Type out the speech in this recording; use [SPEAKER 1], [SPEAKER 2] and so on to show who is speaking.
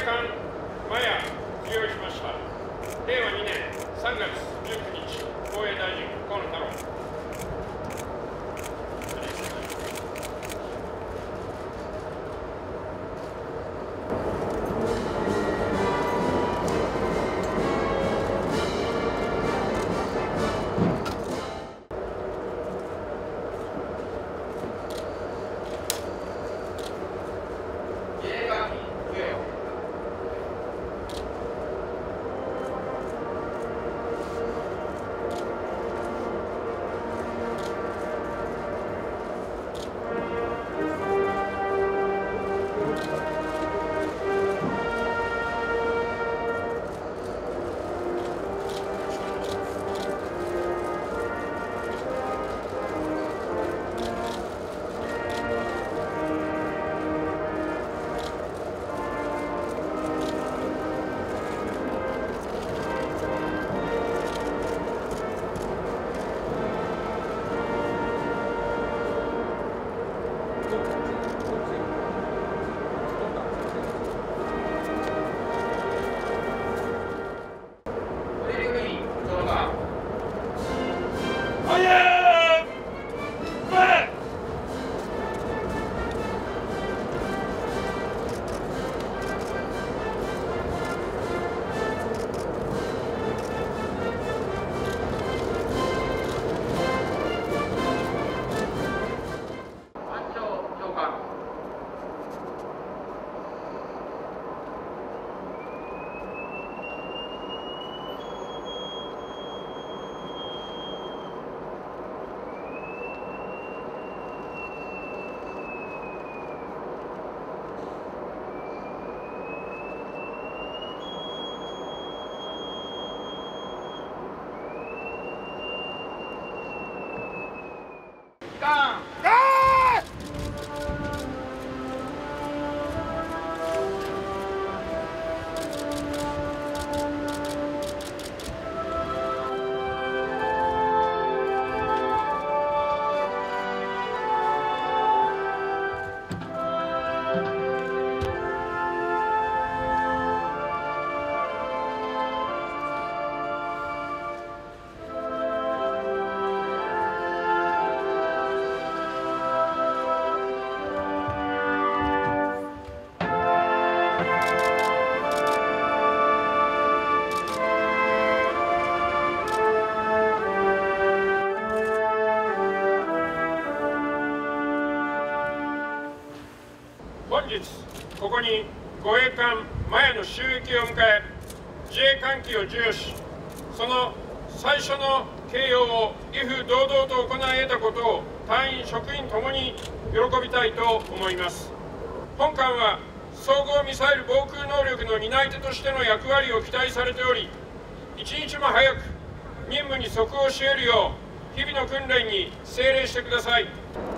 [SPEAKER 1] 艦マヤ授与しました令和2年3月19日防衛大臣河野太郎。本日ここに護衛艦マヤの就役を迎え自衛艦旗を授与し、その最初の掲揚を威風堂々と行い得たことを隊員職員ともに喜びたいと思います。本艦は総合ミサイル防空能力の担い手としての役割を期待されており、一日も早く任務に即応し得るよう日々の訓練に精励してください。